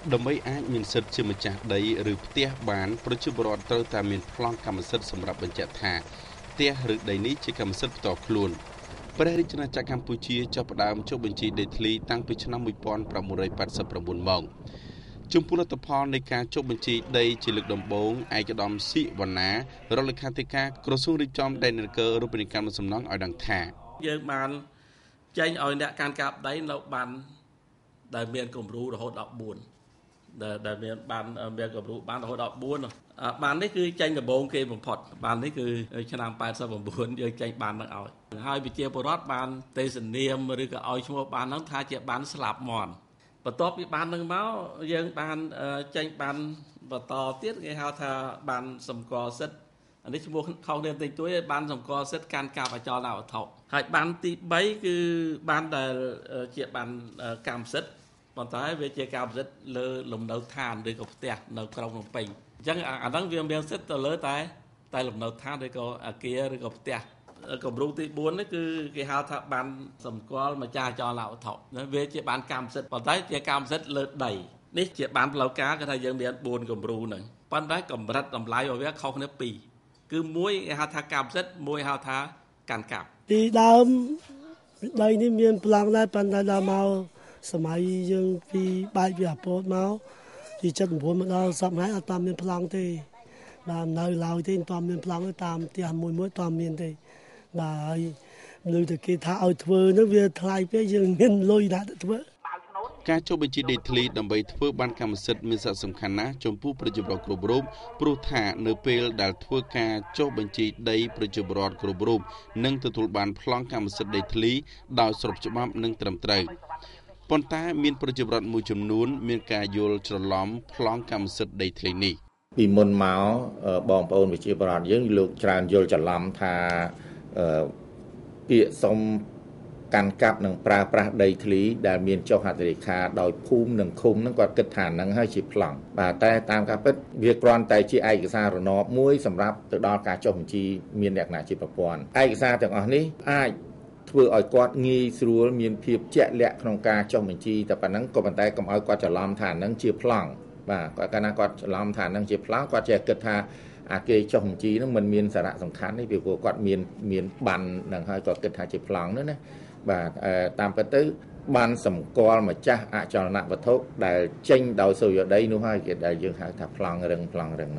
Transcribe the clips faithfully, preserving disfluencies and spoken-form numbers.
ដើម្បីអាចមានសិទ្ធិជាម្ចាស់ដីឬផ្ទះបានប្រជាពលរដ្ឋត្រូវតែមានប្លង់កម្មសិទ្ធិសម្រាប់បញ្ជាក់ថាផ្ទះឬដីនេះជាកម្មសិទ្ធិផ្ទាល់ខ្លួនព្រះរាជាណាចក្រកម្ពុជាចាប់ផ្ដើមចុះបញ្ជីដីធ្លីតាំងពីឆ្នាំmột nghìn chín trăm tám mươi chínមកចំពោះលទ្ធផលនៃការចុះបញ្ជីដីជាលើកដំបូងឯកឧត្តមស៊ីវណ្ណារដ្ឋលេខាធិការក្រសួងរៀបចំដែននគររូបនីយកម្មសំណង់ឲ្យដឹងថាយើងបានចេញឲ្យអ្នកកាន់កាប់ដីនៅបានដែលមានគំរូរហូតដល់បួនដែលដែលមានបានមានគំរូបានរហូតដល់បួនបាននេះគឺចេញដំបូងគេបំផុតបាននេះគឺឆ្នាំ八十九យើងចេញបាននឹងឲ្យហើយវិជាពរដ្ឋបានទេសនាមឬក៏ឲ្យឈ្មោះបានហ្នឹងថាជាបានស្លាប់មន់បន្ទាប់ពីបាននឹងមកយើងបានចេញបានបន្តទៀតគេហៅថាបានសម្គាល់សិទ្ធិអានេះឈ្មោះខុសគ្នាតិចតួចបានសម្គាល់សិទ្ធិកាន់កាប់អចលនវត្ថុហើយបានទី3គឺបានដែលជាបានកម្មសិទ្ធិប៉ុន្តែវាជាកម្មសិទ្ធិលើលំនៅឋានឬក៏ផ្ទះនៅក្រុងភ្នំពេញអញ្ចឹងអាហ្នឹងវាមានសិទ្ធិទៅលើតែតែលំនៅឋានឬក៏អគារឬក៏ផ្ទះគម្រោងទីបួននេះគឺគេហៅថាបានសម្គាល់ម្ចាស់អចលនវត្ថុវាជាបានកម្មសិទ្ធិប៉ុន្តែជាកម្មសិទ្ធិលើដីនេះជាបានផ្លូវការគឺថាយើងមានបួនគម្រោងហ្នឹងប៉ុន្តែកម្រិតតម្លៃរបស់វាខុសគ្នាពីរគឺមួយគេហៅថាកម្មសិទ្ធិមួយហៅថាកាន់កាប់ពីដើមដីនេះមានប្លង់ដែរប៉ុន្តែដល់មកសម័យយើងពីបែកពីអាពោតមកពីចិត្ត9មកដល់សប្តាហ៍អត់តាមមានប្លង់ទេបាទនៅឡើយទេអត់តាមមានប្លង់តាមផ្ទះមួយមួយតាមមានទេបាទហើយលើតែគេថាឲ្យធ្វើនោះវាថ្លៃពេកយើងមានលុយណាស់ទៅធ្វើការចុះបញ្ជីដីធ្លីដើម្បីធ្វើបានកម្មសិទ្ធិមានសារៈសំខាន់ណាស់ចំពោះប្រជាពលរដ្ឋគ្រប់រូបព្រោះថានៅពេលដែលធ្វើការចុះបញ្ជីដីប្រជាពលរដ្ឋគ្រប់រូបនឹងទទួលបានប្លង់កម្មសិទ្ធិដីធ្លីដោយស្របច្បាប់និងត្រឹមត្រូវប៉ុន្តែមានប្រជាពលរដ្ឋមួយចំនួនមានការយល់ច្រឡំប្លង់កម្មសិទ្ធិដីធ្លីនេះពីមុនមកបងប្អូនប្រជាពលរដ្ឋយើងលោកច្រើនយល់ច្រឡំថាពាក្យសុំកាន់កាប់និងប្រើប្រាស់ដីធ្លីដែលមានចុះហត្ថលេខាដោយភូមិនិងឃុំហ្នឹងគាត់គិតថាហ្នឹងហើយជាប្លង់បាទតែតាមការពិតវាគ្រាន់តែជាឯកសាររណបមួយសម្រាប់ទៅដល់ការចុះបញ្ជីមានលក្ខណៈជាប្រព័ន្ធឯកសារទាំងអស់នេះអាចធ្វើឲ្យគាត់ងាយស្រួលមានភាពជាក់លាក់ក្នុងការចុះបញ្ជីតែប៉ុណ្ណឹងក៏ប៉ុន្តែកុំឲ្យគាត់ច្រឡំថាហ្នឹងជាប្លង់បាទគាត់កាលណាគាត់ច្រឡំថាហ្នឹងជាប្លង់គាត់ចេះគិតថាអាគេចុះបញ្ជីហ្នឹងមិនមានសារៈសំខាន់ទេពីព្រោះគាត់មានមានបានហ្នឹងហើយគាត់គិតថាជាប្លង់ហ្នឹងណាបាទតាមពិតទៅបានសម្គាល់ម្ចាស់អចលនវត្ថុដែលចេញដោយសុយោដីនោះហើយគេដែលយើងហៅថាប្លង់រឹងប្លង់រឹងហ្នឹង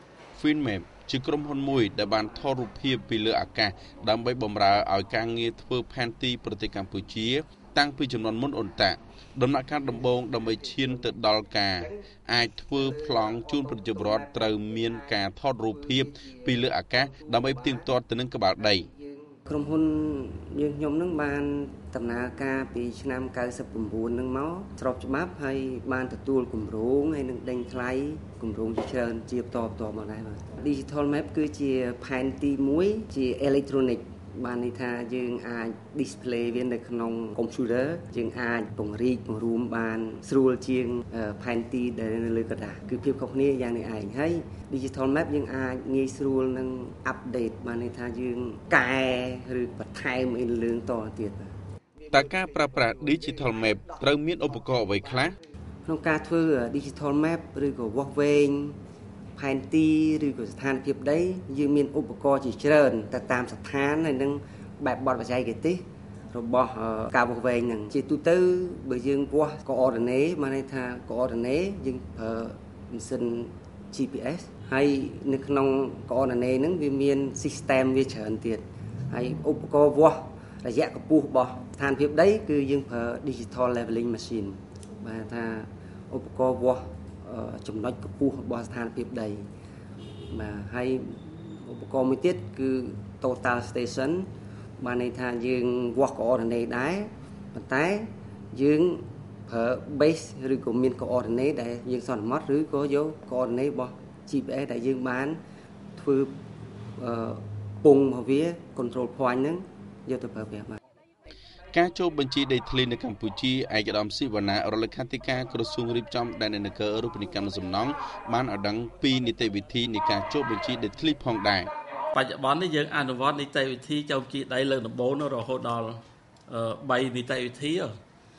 Finmap ជាក្រុមហ៊ុនមួយដែលបានថតរូបភាពពីលើអាកាសដើម្បីបម្រើឲ្យការងារធ្វើផែនទីប្រទេសកម្ពុជាតាំងពីចំនួនមុនអ៊ុនតាក់ដំណាក់កាលដំបូងដើម្បីឈានទៅដល់ការអាចធ្វើប្លង់ជូនប្រជាពលរដ្ឋត្រូវមានការថតរូបភាពពីលើអាកាសដើម្បីផ្ទៀងផ្ទាត់ទៅនឹងក្បាលដីក្រុមហ៊ុនយើងខ្ញុំនឹងបានដំណើរការពីឆ្នាំ九十九នឹងមកស្របច្បាប់ហើយបានទទួលគម្រោងហើយនឹងដេញថ្លៃគម្រោងជាច្រើនជាបន្តបន្តមកដែរបាទ Digital Map គឺជាផែនទីមួយជា electronic បានន័យថាយើងអាច display វានៅក្នុង computer យើងអាចពង្រីកពង្រួមបានស្រួលជាងផែនទីដែលនៅលើក្រដាសគឺភាពខុសគ្នាយ៉ាងនេះឯងហើយ Digital Map យើងអាចងាយស្រួលនឹង update បានន័យថាយើងកែឬបន្ថែមអីលើតទៅទៀតតើការប្រើប្រាស់ Digital Map ត្រូវមានឧបករណ៍អ្វីខ្លះក្នុងការធ្វើ Digital Map ឬក៏វាស់វែងផែនទីឬក៏ស្ថានភាពដីយើងមានឧបករណ៍ជាច្រើនទៅតាមស្ថានហើយនឹងបែបបទបច្ចេកទេសរបស់ការវាស់វែងហ្នឹងជាទូទៅបើយើងវាស់ coordinate មានន័យថា coordinate យើងប្រើម៉ាស៊ីន G P S ហើយនៅក្នុង coordinate ហ្នឹងវាមាន system វាច្រើនទៀតហើយឧបករណ៍វាស់រយៈកម្ពស់របស់ស្ថានភាពដីគឺយើងប្រើ digital leveling machine បាទថាឧបករណ៍វាស់ចំណុចកម្ពស់របស់ស្ថានភាពដីបាទហើយឧបករណ៍មួយទៀតគឺ total station បានន័យថាយើងវាស់ coordinate ដែរប៉ុន្តែយើងប្រើ base ឬក៏មាន coordinate ដែលយើងសន្មត់ឬក៏យក coordinate របស់ G P S ដែលយើងបានធ្វើពងរបស់វា control point ហ្នឹងយកទៅប្រើប្រាស់បាទការចូលបញ្ជីដីធ្លីនៅកម្ពុជាឯកឧត្តមស៊ីវណ្ណារដ្ឋលេខាធិការក្រសួងរៀបចំដែននគររូបនីយកម្មសំណង់បានឲ្យដឹងពីនីតិវិធីនៃការចូលបញ្ជីដីធ្លីផងដែរបច្ចុប្បន្ននេះយើងអនុវត្តនីតិវិធីចូលបញ្ជីដីលើដំបូងរហូតដល់បីនីតិវិធី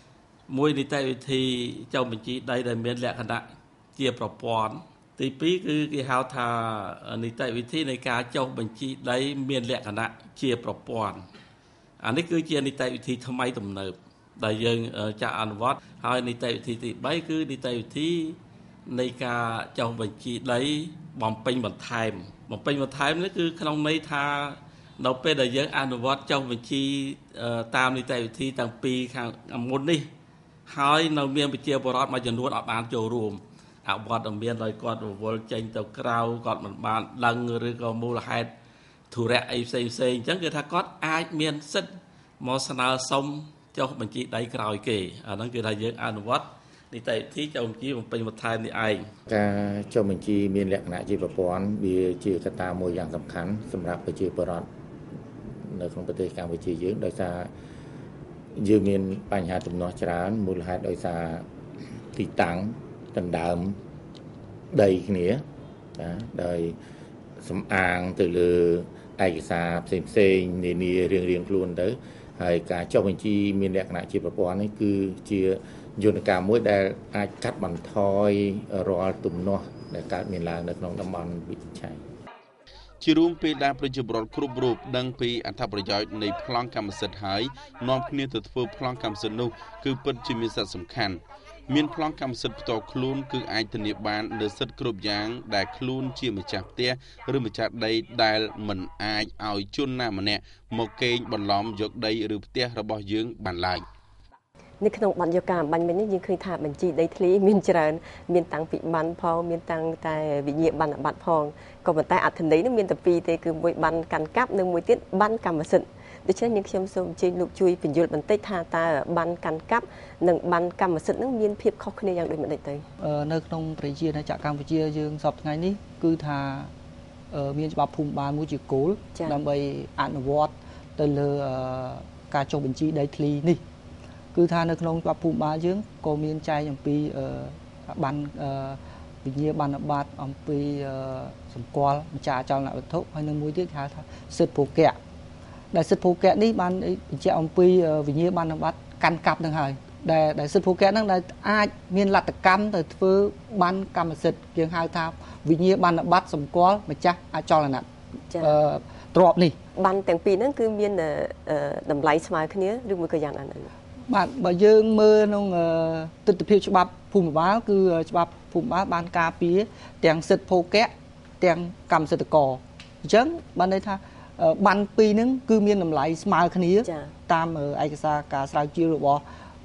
មួយនីតិវិធីចុះបញ្ជីដីដែលមានលក្ខណៈជាប្រព័ន្ធទីពីរគឺគេហៅថានីតិវិធីនៃការចុះបញ្ជីដីមានលក្ខណៈជាប្រព័ន្ធអានេះគឺជានីតិវិធីថ្មីទំនើបដែលយើងចាក់អនុវត្តហើយនីតិវិធីទីបីគឺនីតិវិធីនៃការចុះបញ្ជីដីបំពេញបន្ថែមបំពេញបន្ថែមនេះគឺក្នុងន័យថានៅពេលដែលយើងអនុវត្តចុះបញ្ជីតាមនីតិវិធីទាំងពីរខាងមុននេះហើយនៅមានប្រជាពលរដ្ឋមួយចំនួនអត់បានចូលរួមអវត្តមានដោយគាត់រវល់ចេញទៅក្រៅគាត់មិនបានដឹងឬក៏មូលហេតុធុរៈអីផ្សេងផ្សេងអញ្ចឹងគឺថាគាត់អាចមានសិទ្ធិមកស្នើសុំចុះបញ្ជីដីក្រោយគេអាហ្នឹងគឺថាយើងអនុវត្តនីតិវិធីចុះបញ្ជីបំពេញបន្ថែមនេះឯងការចុះបញ្ជីមានលក្ខណៈជាប្រព័ន្ធវាជាកត្តាមួយយ៉ាងសំខាន់សម្រាប់ប្រជាពលរដ្ឋនៅក្នុងប្រទេសកម្ពុជាយើងដោយសារយើងមានបញ្ហាទំនាស់ច្រើនមូលហេតុដោយសារទីតាំងដណ្ដើមដីគ្នាណាដោយសំអាងទៅលើឯកសារផ្សេងផ្សេងនានារៀងរៀងខ្លួនទៅហើយការចុះបញ្ជីមានលក្ខណៈជាប្រព័ន្ធនេះគឺជាយន្តការមួយដែលអាចកាត់បន្ថយរាល់ទំនាស់ដែលកើតមានឡើងនៅក្នុងតំបន់វិចិត្រឆៃជារួមពេលដែលប្រជាពលរដ្ឋគ្រប់រូបដឹងពីអត្ថប្រយោជន៍នៃប្លង់កម្មសិទ្ធិហើយនាំគ្នាទៅធ្វើប្លង់កម្មសិទ្ធិនោះគឺពិតជាមានសារៈសំខាន់មានប្លង់កម្មសិទ្ធិផ្ទាល់ខ្លួនគឺអាចធានាបាននូវសិទ្ធិគ្រប់យ៉ាងដែលខ្លួនជាម្ចាស់ផ្ទះឬម្ចាស់ដីដែលមិនអាចឲ្យជនណាម្នាក់មកកេងបន្លំយកដីឬផ្ទះរបស់យើងបានឡើយនៅក្នុងបទយកការបាញ់មិញនេះយើងឃើញថាបញ្ជីដីធ្លីមានច្រើនមានតាំងពីបានផងមានតាំងតែវិញ្ញាបនបត្រផងក៏ប៉ុន្តែអត្ថន័យនោះមានតែពីរទេគឺមួយបានកាន់កាប់និងមួយទៀតបានកម្មសិទ្ធិដូច្នេះនាងខ្ញុំសូមអញ្ជើញលោកជួយបញ្យល់បន្តិចថាតើបានកាន់កាប់និងបានកម្មសិទ្ធិនឹងមានភាពខុសគ្នាយ៉ាងដូចម្តេចទៅនៅក្នុងប្រជាណាចក្រកម្ពុជាយើងសពថ្ងៃនេះគឺថាមានច្បាប់ភូមិបាលមួយជាគោលដើម្បីអនុវត្តទៅលើការចុះបញ្ជីដីធ្លីនេះគឺថានៅក្នុងច្បាប់ភូមិបាលយើងក៏មានចែងអំពីបានវិញ្ញាបនបត្រអំពីសម្គាល់ម្ចាស់អចលនវត្ថុហើយនៅមួយទៀតគេហៅថាសិទ្ធិភោគៈដែលសិទ្ធិភោគៈនេះបានបញ្ជាក់អំពីវិញ្ញាបនបត្រកាន់កាប់នឹងហើយដែលដែលសិទ្ធិភោគៈហ្នឹងដែលអាចមានលទ្ធកម្មទៅធ្វើបានកម្មសិទ្ធិយើងហៅថាវិញ្ញាបនបត្រសម្គាល់ម្ចាស់អចលនទ្រព្យនេះបានទាំងពីរហ្នឹងគឺមានតម្លៃស្មើគ្នាឬមួយក៏យ៉ាងណាបាទបើយើងមើលក្នុងទស្សនវិជ្ជាច្បាប់ភូមិបាលគឺច្បាប់ភូមិបាលបានការពារទាំងសិទ្ធិភោគៈទាំងកម្មសិទ្ធិករអញ្ចឹងបានន័យថាបានពីរហ្នឹងគឺមានតម្លៃស្មើគ្នាតាមឯកសារការស្រាវជ្រាវរបស់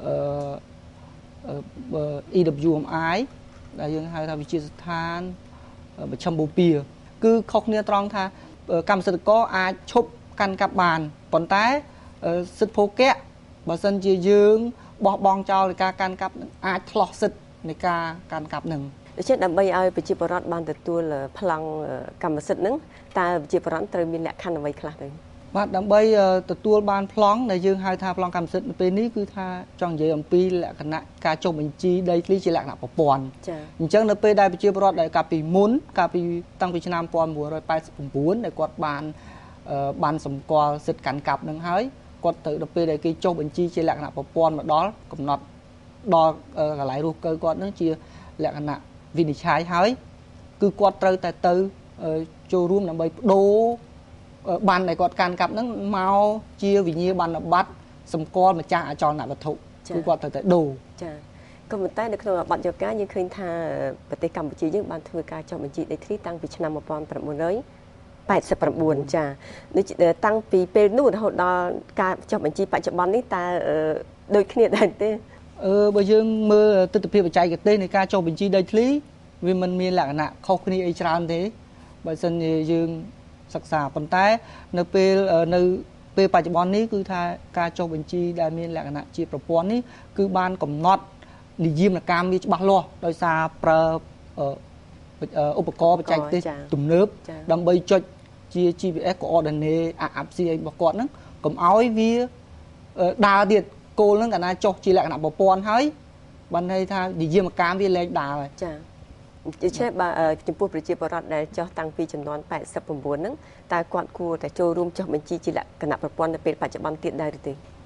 អឺ E W M I ដែលយើងហៅថាវិជាស្ថានមជ្ឈមបូព៌ាគឺខុសគ្នាត្រង់ថាកម្មសិទ្ធិករអាចឈប់កាន់កាប់បានប៉ុន្តែសិទ្ធិភោគៈបើសិនជាយើងបោះបង់ចោលនៃការកាន់កាប់អាចឆ្លោះសិទ្ធិនៃការកាន់កាប់នឹងដូច្នេះដើម្បីឲ្យប្រជាពលរដ្ឋបានទទួលប្លង់កម្មសិទ្ធិនឹងតើប្រជាពលរដ្ឋត្រូវមានលក្ខខណ្ឌអ្វីខ្លះទៅបាទដើម្បីទទួលបានប្លង់ដែលយើងហៅថាប្លង់កម្មសិទ្ធិនៅពេលនេះគឺថាចង់និយាយអំពីលក្ខណៈការចុះបញ្ជីដីធ្លីជាលក្ខណៈប្រព័ន្ធចា៎អញ្ចឹងនៅពេលដែលប្រជាពលរដ្ឋដែលកាលពីមុនកាលពីតាំងពីឆ្នាំmột nghìn chín trăm tám mươi chínដែលគាត់បានបានសម្គាល់សិទ្ធិកាន់កាប់នឹងហើយគាត់ទៅដល់ពេលដែលគេចុះបញ្ជីជាលក្ខណៈប្រព័ន្ធមកដល់កំណត់ដល់កន្លែងរស់កើគាត់នឹងជាលក្ខណៈវិនិច្ឆ័យហើយគឺគាត់ត្រូវតែទៅចូលរួមដើម្បីបដូរបានដែលគាត់កាន់កាប់ហ្នឹងមកជាវិញ្ញាបនបត្រសម្គាល់ម្ចាស់អចលនវត្ថុគឺគាត់ត្រូវតែដូរចា៎ក៏ប៉ុន្តែនៅក្នុងបទយកការយើងឃើញថាប្រទេសកម្ពុជាយើងបានធ្វើការចុះបញ្ជីដីធ្លីតាំងពីឆ្នាំmột nghìn chín trăm tám mươi chínចាដូចតាំងពីពេលនោះរហូតដល់ការចុះបញ្ជីបច្ចុប្បន្ននេះតើដូចគ្នាដែរទេអឺបើយើងមើលទស្សនវិជ្ជាបច្ចេកទេសនៃការចុះបញ្ជីដីធ្លីវាមិនមានលក្ខណៈខុសគ្នាអីច្រើនទេបើសិនជាយើងសិក្សាប៉ុន្តែនៅពេលនៅពេលបច្ចុប្បន្ននេះគឺថាការចុះបញ្ជីដែលមានលក្ខណៈជាប្រព័ន្ធនេះគឺបានកំណត់និយមកម្មវាច្បាស់លាស់ដោយសារប្រើឧបករណ៍បច្ចេកទេសទំនើបដើម្បីចុចជា G P S coordinate អាប់ ซี របស់គាត់ហ្នឹងកុំឲ្យវាដើរទៀតគោលហ្នឹងកាលណាចុះជាលក្ខណៈប្រព័ន្ធហើយបានន័យថានិយមកម្មវាលែងដើរហើយចាជាជាបើចំពោះប្រជាពលរដ្ឋដែលចុះតាំងពីចំនួនแปดสิบเก้าហ្នឹងតើគាត់គួរតែចូលរួមចុះបញ្ជីជាលក្ខណៈប្រព័ន្ធនៅពេលបច្ចុប្បន្នទៀតដែរឬទេ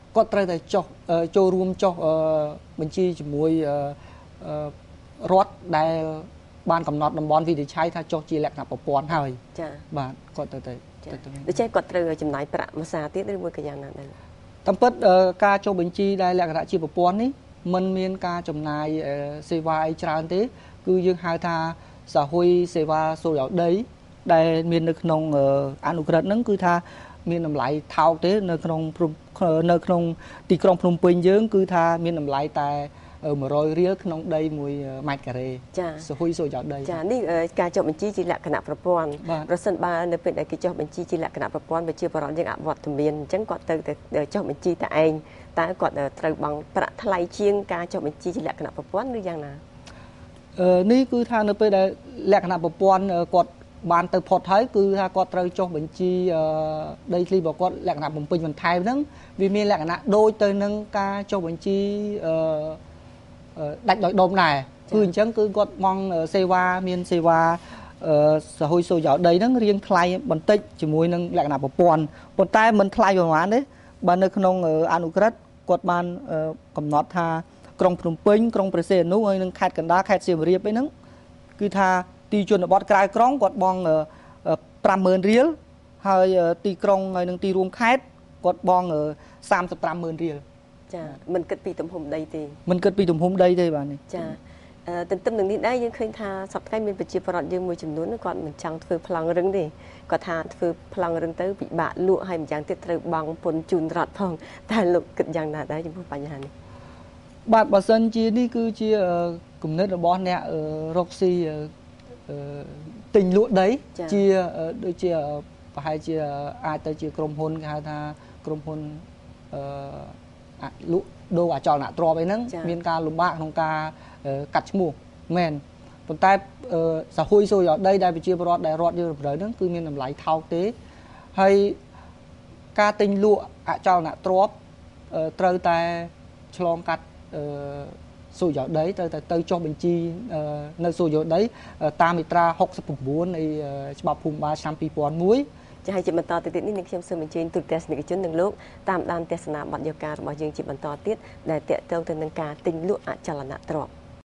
គាត់ត្រូវតែចុះចូលរួមចុះបញ្ជីជាមួយរដ្ឋដែលបានកំណត់តំបន់វិនិច្ឆ័យថាចុះជាលក្ខណៈប្រព័ន្ធហើយចាបាទគាត់ទៅទៅដូច្នេះគាត់ត្រូវចំណាយប្រាក់មួយសារទៀតឬមួយក៏យ៉ាងណាដែរតាមពិតការចុះបញ្ជីដែលលក្ខណៈជាប្រព័ន្ធនេះมันមានការចំណាយសេវាអីច្រើនទេគឺយើងហៅថាសហុយសេវាសុរិយោដីដែលមាននៅក្នុងអនុក្រឹត្យហ្នឹងគឺថាមានតម្លៃថោកទេនៅក្នុងនៅក្នុងទីក្រុងភ្នំពេញយើងគឺថាមានតម្លៃតែmột trămរៀលក្នុងដីមួយម៉ែត្រការ៉េចាសហុយសុរិយោដីចានេះការចុះបញ្ជីជាលក្ខណៈប្រព័ន្ធប្រសិនបើនៅពេលដែលគេចុះបញ្ជីជាលក្ខណៈប្រព័ន្ធប្រជាពលរដ្ឋយើងអវត្តមានអញ្ចឹងគាត់ទៅចុះបញ្ជីតែឯងតើគាត់ត្រូវបង់ប្រាក់ថ្លៃជាងការចុះបញ្ជីជាលក្ខណៈប្រព័ន្ធឬយ៉ាងណានេះគឺថានៅពេលដែលលក្ខណៈប្រព័ន្ធគាត់បានទៅផុតហើយគឺថាគាត់ត្រូវចុះបញ្ជីដីធ្លីរបស់គាត់លក្ខណៈបំពេញបន្ថែមហ្នឹងវាមានលក្ខណៈដូចទៅនឹងការចុះបញ្ជីដាច់ដោយដុំដែរគឺអញ្ចឹងគឺគាត់មកសេវាមានសេវាសហុយសុរិយោដីហ្នឹងរៀងថ្លៃបន្តិចជាមួយនឹងលក្ខណៈប្រព័ន្ធប៉ុន្តែមិនថ្លៃប្រហែលទេបើនៅក្នុងអនុក្រឹត្យគាត់បានកំណត់ថាក្រុងភ្នំពេញក្រុងព្រះសីហនុហើយនិងខេត្តកណ្ដាលខេត្តសៀមរាបអីហ្នឹងគឺថាទីជនបទក្រៅក្រុងគាត់បង់ប្រាំម៉ឺនរៀលហើយទីក្រុងហើយនឹងទីរួមខេត្តគាត់បង់សាមសិបប្រាំម៉ឺនរៀលចាមិនគិតពីទំហំដីទេមិនគិតពីទំហំដីទេបាទនេះចាទន្ទឹមនឹងនេះដែរយើងឃើញថាសប្តាហ៍មានប្រជាពលរដ្ឋយើងមួយចំនួនគាត់មិនចង់ធ្វើប្លង់រឹងទេគាត់ថាធ្វើប្លង់រឹងទៅពិបាកលក់ហើយម្យ៉ាងទៀតត្រូវបង់ពន្ធជូនរដ្ឋផងតែលោកគិតយ៉ាងណាដែរចំពោះបញ្ហានេះបាទបើសិនជានេះគឺជាគំនិតរបស់អ្នករកស៊ីទិញលក់ដីជាដូចជាប្រហែលជាអាចទៅជាក្រុមហ៊ុនគេហៅថាក្រុមហ៊ុនអឺលក់ដូរអចលនទ្រព្យអីហ្នឹងមានការលំបាកក្នុងការកាត់ឈ្មោះមែនប៉ុន្តែសហុយសុរិយោដីដែលប្រជាពលរដ្ឋដែលរដ្ឋយើងតម្រូវហ្នឹងគឺមានតម្លៃថោកទេហើយការទិញលក់អចលនទ្រព្យត្រូវតែឆ្លងកាត់សុរិយោដីត្រូវតែទៅចុះបញ្ជីនៅសុរិយោដីតាមមាត្រាហុកសិប៩នៃច្បាប់ភូមិបាលឆ្នាំពីរពាន់មួយចាហើយជាបន្តទៅទៀតនេះនឹងខ្ញុំសូមអញ្ជើញទូតទស្សនិកជននិងលោកតាមដានទស្សនាបទយការរបស់យើងជាបន្តទៀតដែលតេតទៅទៅនឹងការទិញលក់អចលនទ្រព្យ